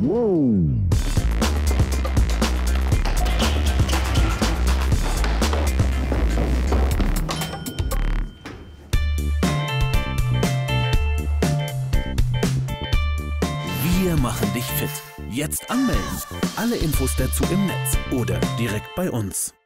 Wir machen dich fit. Jetzt anmelden. Alle Infos dazu im Netz oder direkt bei uns.